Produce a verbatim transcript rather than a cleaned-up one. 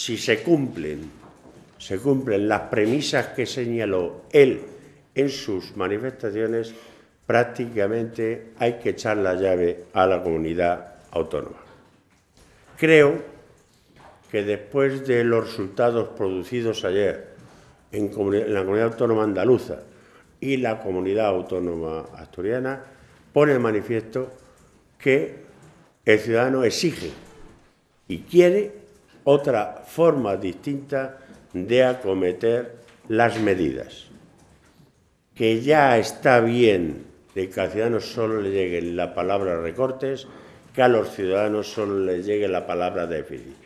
si se cumplen, se cumplen las premisas que señaló él en sus manifestaciones, prácticamente hay que echar la llave a la comunidad autónoma. Creo que después de los resultados producidos ayer en, en la comunidad autónoma andaluza y la comunidad autónoma asturiana, pone de manifiesto que el ciudadano exige y quiere otra forma distinta de acometer las medidas. Que ya está bien de que al ciudadano solo le llegue la palabra recortes, que a los ciudadanos solo les llegue la palabra déficit.